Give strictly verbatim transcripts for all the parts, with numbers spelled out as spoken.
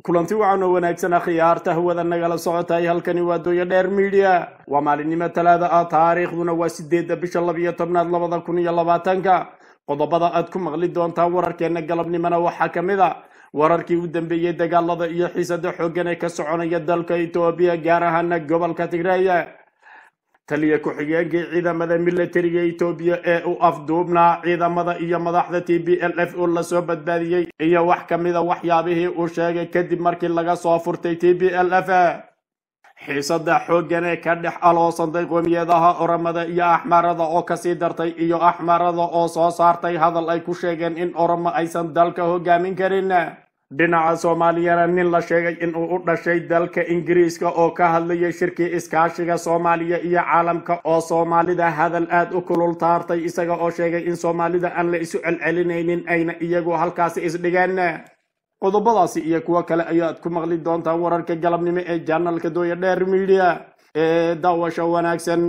kulanti wacan oo wanaagsan akhyaarta hawada nagala socotay halkani waa Dooya Dheer Media waa maalinimo talaada ah taariikhduna waa sideedda bisha laba iyo tobnaad labada kun iyo labaatanka qodobada aad ku maqli doontaan wararkeena galabnimana waxaa kamid ah wararkii u dambeeyay dagaalada iyo xiisada xooggan ee ka soconaya dalka Itoobiya gaar ahaan gobolka Tigray taliya ku-xigeenka ciidamada militariga Itoobiya ee u afduubnaa ciidamada iyo madaxda T B L F oo la soo badbaadiyay iyo wax kamid ah waxyaabihii uu sheegay kadib markii laga soo furtay T B L F xiisada xooggan ee ka dhex aloosanday qowmiyadaha Oromada iyo Axmaarada oo ka sii dartay iyo Axmaarada oo soo saartay hadal ay ku sheegeen in Oromo aysan dalka hogaamin karin dhinaca Soomaaliya nin la sheegay in uu u dhashay dalka Ingiriiska oo ka hadlayay shirkii iskaashiga Soomaaliya iyo caalamka oo Soomaalida hadal aad u kulul taartay isaga oo sheegay in Soomaalida aan la isu celcelinaynin ayna iyagu halkaas isdhigaan qodobadaasi iyo kuwa kale ayaad ku maqli doontaan wararka galabnimo ee channelka Dooya Dheer Media ee daawasho wanaagsan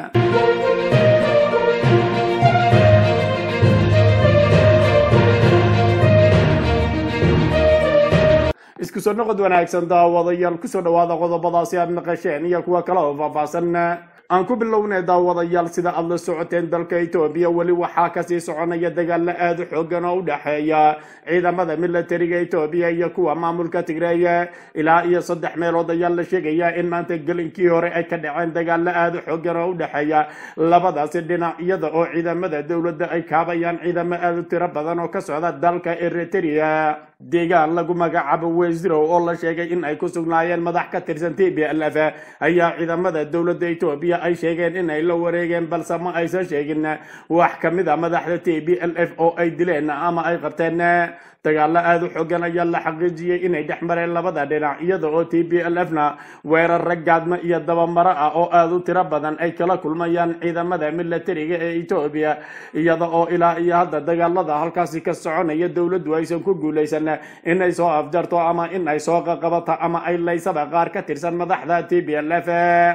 isku soo noqod wanaagsan daawadayaal ku soo dhawaada qodobadaasi aad naqasheen iyo kuwa kale oo faahfaahsan aan ku bilownay daawadayaal sida aad la socoteen dalka Itoobiya wali waxaa ka sii soconaya dagaal aad u xooggan oo u dhaxeeya ciidamada militariga Itoobiya iyo kuwa maamulka Tigray ilaa iyo saddex meelood ayaa la sheegaya in maanta galinkii hore ay ka dhaceen dagaal aad u xooggan oo u dhaxeeya labadaas dhinac iyada oo ciidamada dawladda ay kaabayaan ciidamo aad u tiro badan oo ka socda dalka Eritrea deegaan lagu magacaabo Weziro oo la sheegay in ay ku sugnaayeen madax ka tirsan T B L F ayaa ciidamada dawladda Itoobiya ay sheegeen in ay la wareegeen balse ma aysan sheegin wax kamid ah madaxda T B L F oo ay dileen ama ay qabteen dagaal aad u xooggan ayaa la xaqiijiyay inay dhexmareen labada dhinac iyada oo T B L F na weerar ragaadma iyo dabamaro ah oo aad u tiro badan ay kala kulmayaan ciidamada militariga ee Itoobiya iyada oo ilaa iyo hadda dagaalada halkaasi ka soconaya dawladdu aysan ku guuleysan in ay soo afjarto ama in ay soo qabato ama ay laysaba qaar ka tirsan madaxda T B L F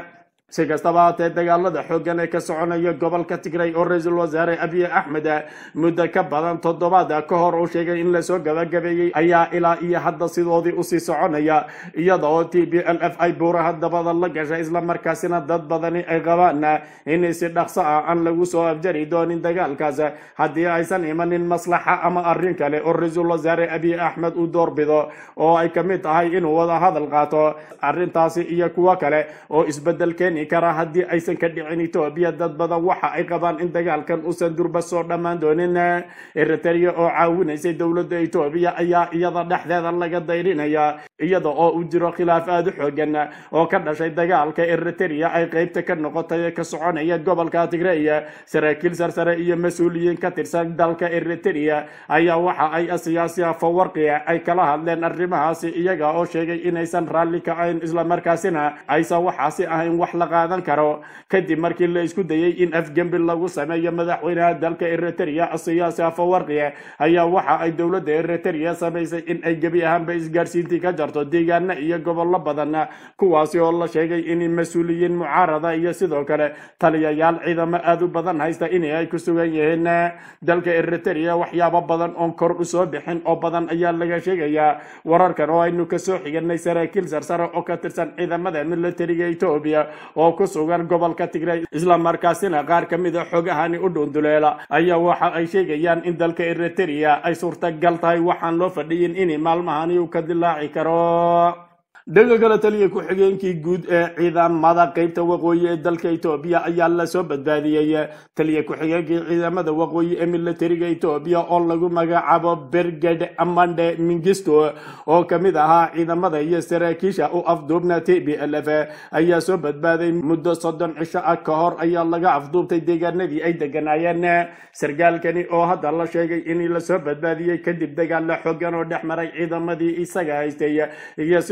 si kastaba haatee dagaalada xooggan ee ka soconaya gobolka Tigray oo ra'iisul wasaare Abiy Ahmed muddo ka badan toddobaad ka hor uu sheegay in la soo gabagabeeyay ayaa ilaa iyo hadda sidoodii u sii soconaya iyada oo T B L F ay buuraha dabada la gashay isla markaasina dad badani ay qabaan in si dhaqso ah aan lagu soo afjari doonin dagaalkaas haddii aysan imanin maslaxa ama arrin kale oo ra'iisul wasaare Abiy Ahmed uu doorbido oo ay kamid tahay inuu wada hadal qaato arrintaasi iyo kuwa kale oo isbedelkeen kara haddii aysan ka dhicin Itoobiya dad badan waxa ay qabaan in dagaalkan uusan durba soo dhamaan doonin Eritrea oo caawinaysay dawladda Itoobiya ayaa iyada dhexdeeda laga dayrinaya iyada oo uu jiro khilaaf aad u xooggan oo ka dhashay dagaalka Eritrea ay qaybta ka noqotay ka soconaya gobolka Tigray saraakiil sarsare iyo mas'uuliyiin ka tirsan dalka Eritrea ayaa waxa ay siyaasi fawarqiya ay kala hadleen arrimahaasi iyaga oo sheegay inaysan raalli ka ahayn isla markaasina aysan waxaasi ahayn wax qaadan karo kadib markii la isku dayay in afgembi lagu sameeyo madaxweynaha dalka Eritrea siyaasi fawarqiya ayaa waxa ay dawladda Eritrea sameysay in ay gabi ahaanba isgaarsiintii ka jarto deegaano iyo gobollo badan kuwaasi oo la sheegay in mas'uuliyiin mucaarada iyo sidoo kale taliyayaal ciidamo aad u badan haysta in ay ku sugan yihiin dalka Eritrea waxyaabo badan oo kor u soo bixin oo badan ayaa laga sheegayaa wararkan oo aynu ka soo xiganay saraakiil sarsare oo ka tirsan ciidamada militariga Itoobiya oo ku sugan gobolka Tigray isla markaasina qaar kamid ah xogahani u dhunduleela ayaa waxa ay sheegayaan in dalka Eritrea ay suurtagal tahay waxaan loo fadhiyin in maalmahani uu ka dilaaci karo daga kala taliya ku-xigeenkii guud ee ciidamada qaybta waqooyi ee dalka Itoobiya ayaa la soo badbaadiyay taliya ku-xigeenkii ciidamada waqooyi ee militariga Itoobiya oo lagu magacaabo Brigade Amande Mengistu oo kamid ahaa ciidamada iyo saraakiisha u afduubna T B L F ayaa soo badbaaday muddo soddon cisho ah ka hor ayaa laga afduubtay deegaanadii ay deganaayeen sargaalkani oo hadda la sheegay in la soo badbaadiyay kadib dagaal xooggan oo dhexmaray ciidamadii isaga haystay iyo sidoo kale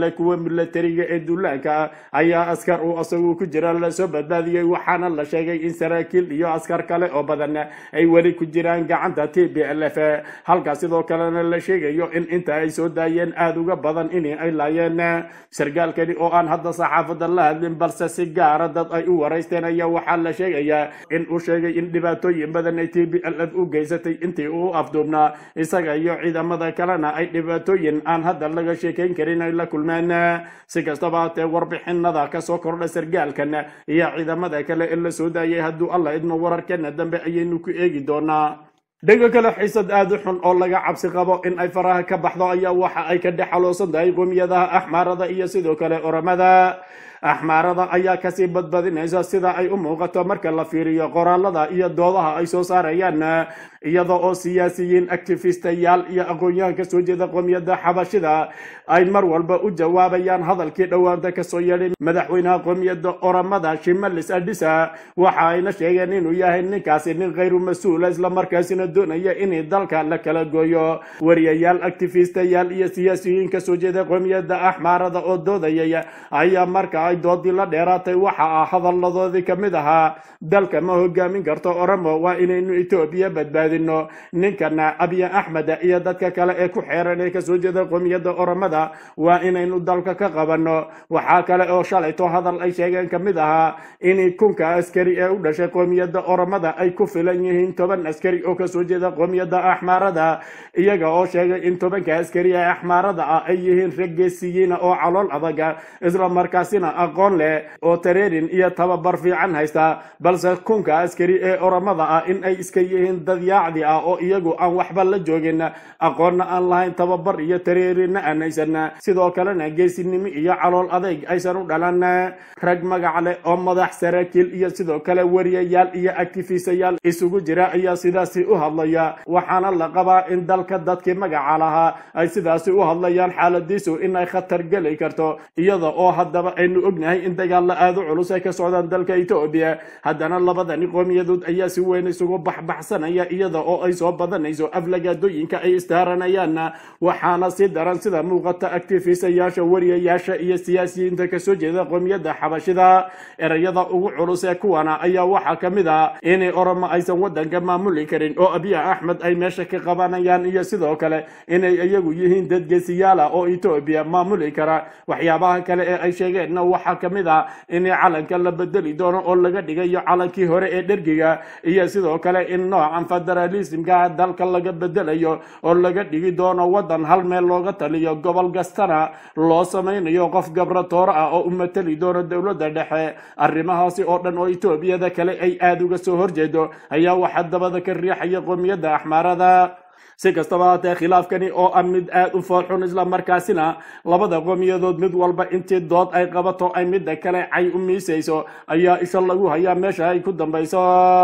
kale kuwa militariga ee duulaanka ayaa askar uu asagu ku jira la soo badbaadiyay waxaana la sheegay in saraakiil iyo askar kale oo badan ay weli ku jiraan gacanta T P L F halka sidoo kalena la sheegayo in inta ay soo daayeen aad uga badan in ay laayeen sargaalkani oo aan hadda saxaafadda la hadlin balse si gaar ah dad ay u wareysteen ayaa waxaa la sheegayaa in uu sheegay in dhibaatooyin badan ay T P L F u geysatay intii uu afduubnaa isaga iyo ciidamada kalena ay dhibaatooyin aan hadda laga sheekayn karin ay la kulmeen si kastaba haatee warbixinada ka soo kordha sargaalkan iyo ciidamada kale ee la soo daayay hadduu alla idmo wararkeena dambe ayaynu ku eegi doonaa dhanka kale xiisad aad u xun oo laga cabsi qabo in ay faraha ka baxdo ayaa waxa ay ka dhexaloosan tahay qowmiyadaha axmaarada iyo sidoo kale oramada axmaarada ayaa kasii badbadinaysa sida ay u muuqato marka la fiiriyo qoraalada iyo doodaha ay soo saarayaan iyada oo siyaasiyiin activistayaal iyo aqoon-yahan ka soo jeeda qowmiyadda xabashida ay mar walba u jawaabayaan hadalkii dhowaanta kasoo yeedhay madaxweynaha qowmiyadda oramada shimalis adisa waxa ayna sheegeen inuu yahay ninkaasi nin khayru mas-uula islamarkaasina doonaya in dalka la kala gooyo wariyayaal activistayaal iyo siyaasiyiin ka soo jeeda qowmiyadda axmaarada oo doodayay ayaa marka ay doodii la dheeraatay waxa ah hadaladoodii ka mid ahaa dalka ma hogaamin karto oramo waa inaynu Itoobiya badbaadino ninkana Abiy Ahmed iyo dadka kale ee ku xeeran ee ka soo jeeda qowmiyadda oramada waa inaynu dalka ka qabano waxa kale oo shalayto hadal ay sheegeen ka mid ahaa in kunka askari ee u dhashay qowmiyadda oramada ay ku filan yihiin toban askari oo ka soo jeeda qowmiyadda axmaarada iyaga oo sheegay in tobanka askari ee axmaarada ah ay yihiin raggeesiyiin oo calool adag isla markaasina aqoon leh oo tareerin iyo tababar fiican haysta balse kunka askari ee oramada ah in ay iska yihiin dad yaacdi ah oo iyagu aan waxba la joogin aqoonna aan lahayn tababar iyo tareerinna aan haysan sidoo kalena geesinimo iyo calool adayg aysan u dhalan rag magac leh oo madax saraakiil iyo sidoo kale wariyayaal iyo activistayaal isugu jira ayaa sidaasi u hadlaya waxaana la qabaa in dalka dadkii magaca lahaa ay sidaasi u hadlayaan xaaladiisu in ay khatar geli karto iyada oo haddaba aynu ognahay in dagaalla aad u culus ay ka socdaan dalka Itoobiya haddana labadani qowmiyadood ayaa si weyn isugu baxbaxsanaya iyada oo ay soo badanayso aflagaadooyinka ay istaaranayaan waxaana si daran sida muuqata activistayaasha wariyayaasha iyo siyaasiyiinta ka soo jeeda qowmiyadda xabashida erayada ugu culus ee kuwana ayaa waxa ka mid ah in Oromo aysan wadanka maamuli karin oo Abiy Ahmed ay meesha ka qabanayaan iyo sidoo kale inay iyagu yihiin dad geesiyaal ah oo Itoobiya maamuli kara waxyaabaha kale ee ay sheegeen waxa ka mid ah in calanka la bedeli doono oo laga dhigayo calankii hore ee dhergiga iyo sidoo kale in noocan federalismka dalka laga bedelayo oo laga dhigi doono wadan hal meel looga taliyo gobol kastana loo samaynayo qof gabratoor ah oo u matali doono dowladda dhexe arrimahaasi oo dhan oo Itoobiyada kale ay aad uga soo horjeedo ayaa waxa dabada ka riixaya qowmiyadda axmaarada si kastaba haatee khilaafkani oo ah mid aad u foolxun isla markaasina labada qowmiyadood mid walba intii dood ay qabato ay midda kale cay u miisayso ayaa isha lagu hayaa meesha ay ku dambayso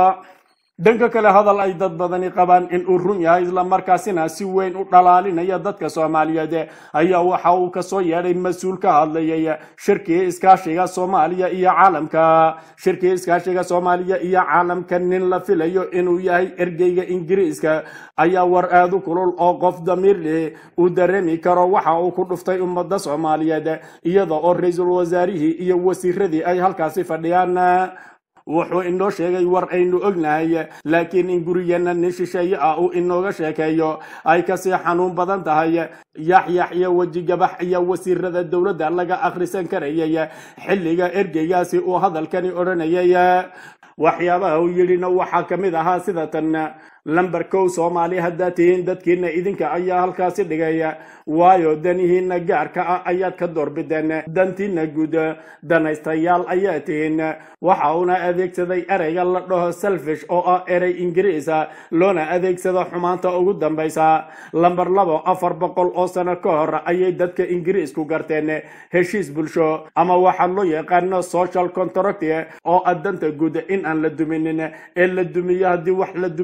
dhanka kale hadal ay dad badani qabaan in uu run yahay isla markaasina si weyn u dhalaalinaya dadka Soomaaliyeed ayaa waxa uu ka soo yeedhay mas'uul ka hadlayay shirkii iskaashiga Soomaaliya iyo caalamka shirkii iskaashiga Soomaaliya iyo caalamka nin la filayo inuu yahay ergeyga Ingiriiska ayaa war aad u kulul oo qof damiir leh uu dareemi karo waxa uu ku dhuftay ummadda Soomaaliyeed iyada oo ra'iisul wasaarihii iyo wasiiradii ay halkaasi fadhiyaan wuxuu inoo sheegay war aynu ognahay laakiin in guriyana nin shisheeye ah uu inooga sheekeeyo ay kasii xanuun badan tahay yaxyax iyo weji gabax iyo wasiirada dowladda laga akhrisan karayay xilliga ergeygaasi uu hadalkani odhanayay waxyaabaha uu yidhina waxaa ka mid ahaa sida tan lambar kow Soomaali hadda tihiin dadkiina idinka ayaa halkaasi dhigaya waayo danihiina gaarka ah ayaad ka doorbideen dantiina guud danaystayaal ayaa tihiin waxa uuna adeegsaday ereyga la dhaho selfish oo ah erey Ingiriis ah loona adeegsado xumaanta ugu dambaysa lambar labo afar boqol oo sano ka hor ayay dadka Ingiriisku garteen heshiis bulsho ama waxa loo yaqaan social contract oo adanta guud in aan la duminin ee la dumiyo hadii wax la duminayo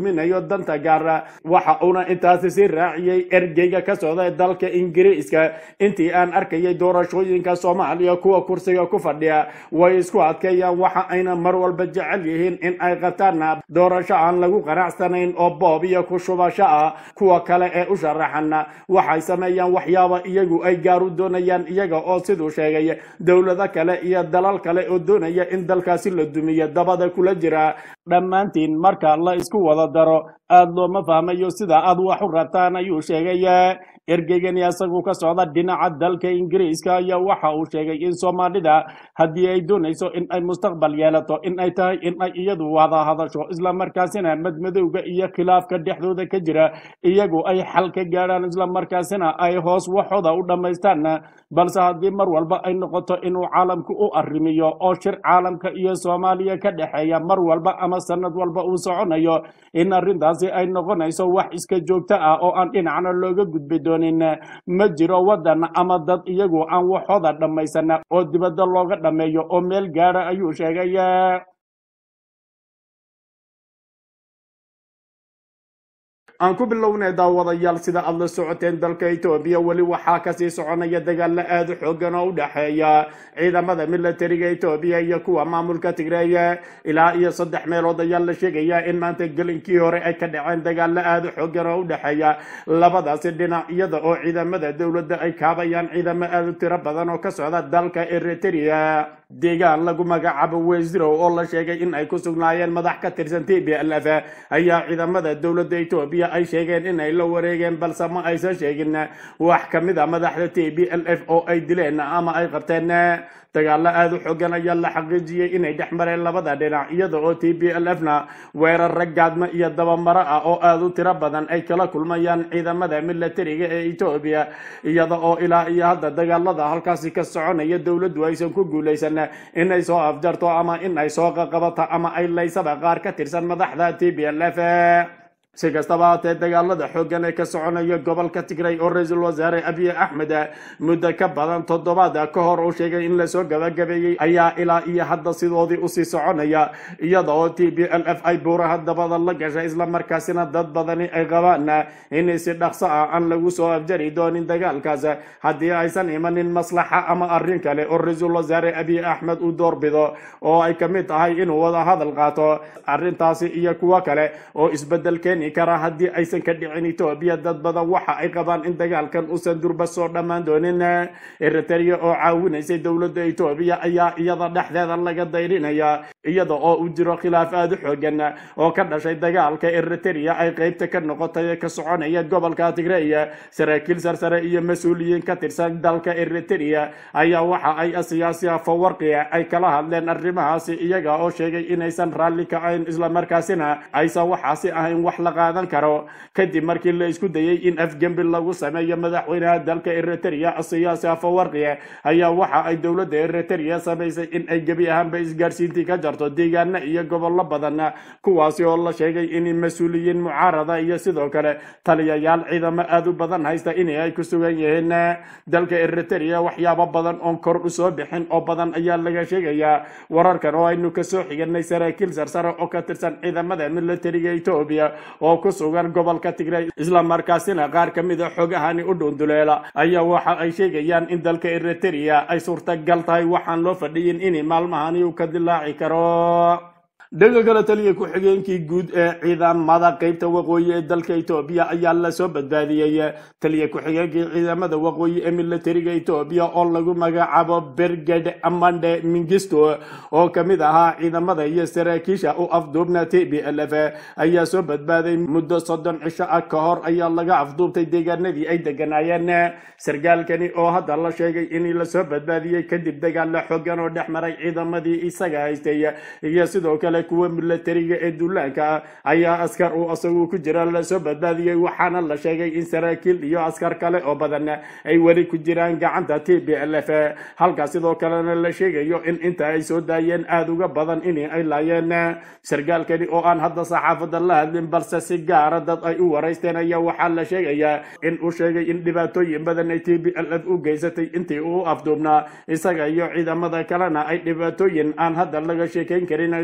danta gaara waxa uuna intaasi si raaciyay ergeyga ka socda dalka ingiriiska intii aan arkayay doorashooyinka Soomaaliya kuwa kursiga ku fadhiya way isku adkeeyaan waxa ayna mar walba jecel yihiin in ay qataan doorasho aan lagu qanacsanayn oo boob iyo ku shubasho ah kuwa kale ee u sharaxana waxay sameeyaan waxyaabo iyagu ay gaar u doonayaan iyaga oo sidoo sheegay dawlada kale iyo dalal kale oo doonaya in dalkaasi la dumiyo dabada kula jira dhammaantiin marka la isku wada daro aad looma fahmayo sida aad wax u rabtaan ayuu sheegay ergeygani asagu ka socda dhinaca dalka ingiriiska ayaa waxa uu sheegay in Soomaalida haddii ay doonayso in ay mustaqbal yeelato in ay tahay in ay iyadu wada hadasho isla markaasina madmadowga iyo khilaafka dhexdooda ka jira iyagu ay xal ka gaaraan isla markaasina ay hoos waxooda u dhamaystaan balse haddii mar walba ay noqoto inuu caalamku u arrimiyo oo shir caalamka iyo Soomaaliya ka dhaxeeya mar walba ama sanad walba uu soconayo in arrintaasi ay noqonayso wax iska joogto ah oo aan dhinacna looga gudbi doonin ma jiro wadan ama dad iyagu aan waxooda dhamaysan oo dibadda looga dhameeyo oo meel gaara ayuu sheegay aan ku bilownay daawadayaal sida aad la socoteen dalka Itoobiya wali waxa ka sii soconaya dagaal aad u xooggan oo u dhaxeeya ciidamada militariga Itoobiya iyo kuwa maamulka Tigray ilaa iyo saddex meelood ayaa la sheegaya in maanta galinkii hore ay ka dhaceen dagaal aad u xooggan oo u dhaxeeya labadaas dhinac iyada oo ciidamada dawladda ay kaabayaan ciidamo aad u tiro badan oo ka socda dalka Eritrea deegaan lagu magacaabo Weziro oo la sheegay in ay ku sugnaayeen madax ka tirsan T B L F ayaa ciidamada dawladda Itoobiya ay sheegeen in ay la wareegeen balse ma aysan sheegin wax kamid ah madaxda T B L F oo ay dileen ama ay qabteen dagaal aad u xooggan ayaa la xaqiijiyay inay dhexmareen labada dhinac iyada oo T B L F na weerar ragaadma iyo dabamaro ah oo aad u tiro badan ay kala kulmayaan ciidamada militariga ee Itoobiya iyada oo ilaa iyo hadda dagaalada halkaasi ka soconaya dawladdu aysan ku guuleysan inay soo afjarto ama in ay soo qabato ama ay laysaba qaar ka tirsan madaxda T B L F si kastaba haatee dagaalada xooggan ee ka soconaya gobolka Tigray oo ra'iisul wasaare Abiy Ahmed muddo ka badan toddobaad ka hor uu sheegay in la soo gabagabeeyay ayaa ilaa iyo hadda sidoodii u sii soconaya iyada oo T B L F ay buuraha dabada la gashay isla markaasina dad badani ay qabaan in si dhaqso ah aan lagu soo afjari doonin dagaalkaas haddii aysan imanin maslaxa ama arrin kale oo ra'iisul wasaare Abiy Ahmed uu doorbido oo ay kamid tahay inuu wada hadal qaato arrintaasi iyo kuwa kale oo isbedelkeen kara haddii aysan ka dhicin Itoobiya dad badan waxa ay qabaan in dagaalkan uusan durba soo dhamaan doonin Eritrea oo caawinaysa dawladda Itoobiya ayaa iyada dhexdeeda laga dayrinaya iyada oo uu jiro khilaaf aad u xooggan oo ka dhashay dagaalka Eritrea ay qaybta ka noqotay ka soconaya gobolka Tigray saraakiil sarsare iyo mas'uuliyiin ka tirsan dalka Eritrea ayaa waxa ay siyaasi fawarqiya ay kala hadleen arrimahaasi iyaga oo sheegay inaysan raalli ka ahayn isla markaasina aysan waxaasi ahayn wax qaadan karo kadib markii la isku dayay in afgembi lagu sameeyo madaxweynaha dalka Eritrea siyaasi Afwerki ayaa waxa ay dawladda Eritrea sameysay in ay gabi ahaanba isgaarsiintii ka jarto deegaano iyo gobollo badan kuwaasi oo la sheegay in mas'uuliyiin mucaarada iyo sidoo kale taliyayaal ciidamo aad u badan haysta in ay ku sugan yihiin dalka Eritrea waxyaabo badan oo kor u soo bixin oo badan ayaa laga sheegayaa wararkan oo aynu ka soo xiganay saraakiil sarsare oo ka tirsan ciidamada militariga Itoobiya oo ku sugan gobolka Tigray isla markaasina qaar kamid ah xogahani u dhunduleela ayaa waxa ay sheegayaan in dalka Eritrea ay suurtagal tahay waxaan loo fadhiyin in maalmahani uu ka dilaaci karo daga kala taliye ku xigeenkii guud ee ciidamada qaybta waqooyi ee dalka Itoobiya ayaa la soo badbaadiyay taliye ku xigeenkii ciidamada waqooyi ee militariga Itoobiya oo lagu magacaabo Brigade Amande Mengistu oo kamid ahaa ciidamada iyo saraakiisha u afduubna T B L F ayaa soo badbaaday muddo soddon cisho ah ka hor ayaa laga afduubtay deegaanadii ay deganaayeen sargaalkani oo hadda la sheegay in la soo badbaadiyay kadib dagaal xooggan oo dhexmaray ciidamadii isaga haystay iyo sidoo kale kuwa militariga ee duulaanka ayaa askar uu asagu ku jira la soo badbaadiyay waxaana la sheegay in saraakiil iyo askar kale oo badan ay wali ku jiraan gacanta T B L F halka sidoo kalena la sheegayo in inta ay soo daayeen aad uga badan in ay laayeen sargaalkani oo aan hadda saxaafadda la hadlin balse si gaar ah dad ay u wareysteen ayaa waxa la sheegayaa in uu sheegay in dhibaatooyin badan ay T B L F u geysatay intii uu afduubnaa isaga iyo ciidamada kalena ay dhibaatooyin aan hadda laga sheekeyn karin ay la kulmeen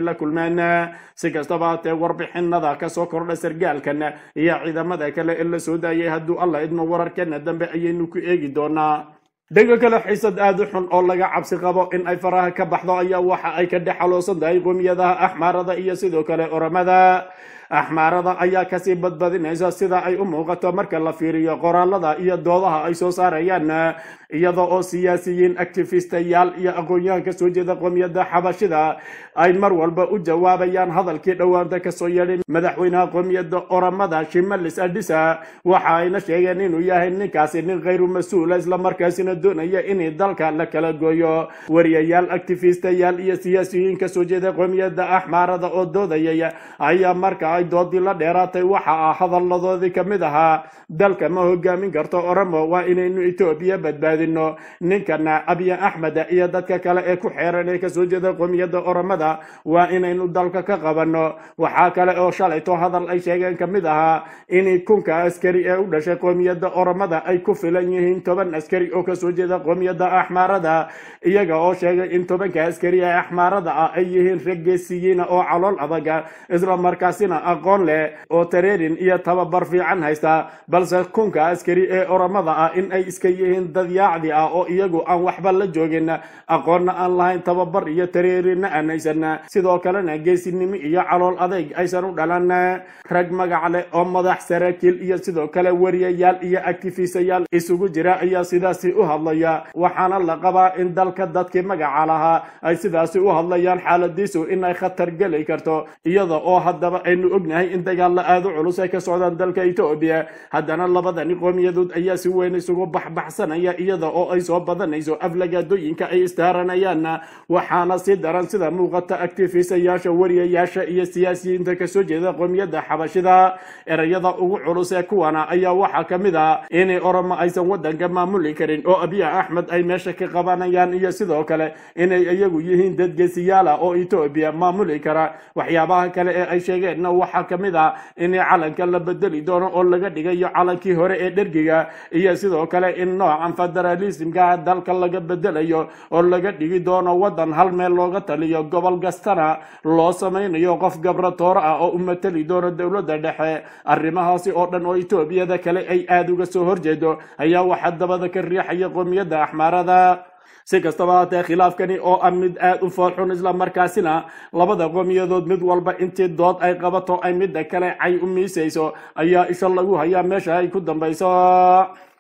somalilan si kastaba haatee warbixinada kasoo kordha sargaalkan iyo ciidamada kale ee la soo daayay hadduu alla idmo wararkeena dambe ayaynu ku eegi doonaa. dhanka kale xiisad aad u xun oo laga cabsi qabo in ay faraha ka baxdo ayaa waxa ay ka dhex xaloosan tahay qowmiyadaha axmaarada iyo sidoo kale oramada. axmaarada ayaa kasii badbadinaysa sida ay u muuqato marka la fiiriyo qoraalada iyo doodaha ay soo saarayaan iyada oo siyaasiyiin activistayaal iyo aqoon-yahan ka soo jeeda qowmiyadda xabashida ay mar walba u jawaabayaan hadalkii dhowaanta kasoo yeedhay madaxweynaha qowmiyadda oramada shimalis adisa. waxa ayna sheegeen inuu yahay ninkaasi nin khayru mas-uula islamarkaasina doonaya in dalka la kala gooyo. wariyayaal activistayaal iyo siyaasiyiin kasoo jeeda qowmiyadda axmaarada oo doodayay ayaa marka ay doodii la dheeraatay waxa ah hadaladoodii ka mid ahaa dalka ma hogaamin karto oromo waa inaynu etoobiya badbaadino. ninkana abiy axmed iyo dadka kale ee ku xeeran ee kasoo jeeda qowmiyadda oromada waa inaynu dalka ka qabano. waxaa kale oo shalayto hadal ay sheegeen ka mid ahaa in kunka askari ee u dhashay qowmiyadda oromada ay ku filan yihiin toban askari oo kasoo jeeda qowmiyadda axmaarada iyaga oo sheegay in tobanka askari ee axmaarada ah ay yihiin rag geesiyiina oo calool adaga isla markaasina aqoon leh oo tareerin iyo tababar fiican haysta, balse kunka askari ee oramada ah in ay iska yihiin dad yaacdi ah oo iyagu aan waxba la joogin, aqoonna aan lahayn, tababar iyo tareerinna aan haysan, sidoo kalena geesinimo iyo calool adeyg aysan u dhalan. rag magac leh oo madax saraakiil iyo sidoo kale wariyayaal iyo activistayaal isugu jira ayaa sidaasi u hadlaya, waxaana la qabaa in dalka dadkii magaca lahaa ay sidaasi u hadlayaan xaaladiisu in ay khatar geli karto iyada oo haddaba aynu ognahay in dagaalla aad u culus ay ka socdaan dalka Itoobiya. haddana labadani qowmiyadood ayaa si weyn isugu baxbaxsanaya iyada oo ay soo badanayso aflagaadooyinka ay istaaranayaan, waxaana si daran sida muuqata activistayaasha wariyayaasha iyo siyaasiyiinta kasoo jeeda qowmiyadda xabashida. erayada ugu culus ee kuwana ayaa waxaa ka mid ah in oromo aysan wadanka maamuli karin oo abiy axmed ay meesha ka qabanayaan iyo sidoo kale inay iyagu yihiin dad geesiyaal ah oo Itoobiya maamuli kara. waxyaabaha kale ee ay sheegeenna waxaa ka mid ah in calanka la bedeli doono oo laga dhigayo calankii hore ee dhergiga iyo sidoo kale in noocan federalismka dalka laga bedelayo oo laga dhigi doono wadan hal meel looga taliyo, gobol kastana loo samaynayo qof gabratooro ah oo u matali doono dowladda dhexe. arrimahaasi oo dhan oo Itoobiyada kale ay aad uga soo horjeedo ayaa waxaa dabada ka riixaya qowmiyadda axmaarada. si kastaba haatee khilaafkani oo ah mid aad u foolxun isla markaasina labada qowmiyadood mid walba intii dood ay qabato ay midda kale cay u miisayso ayaa isha lagu hayaa meesha ay ku dambayso.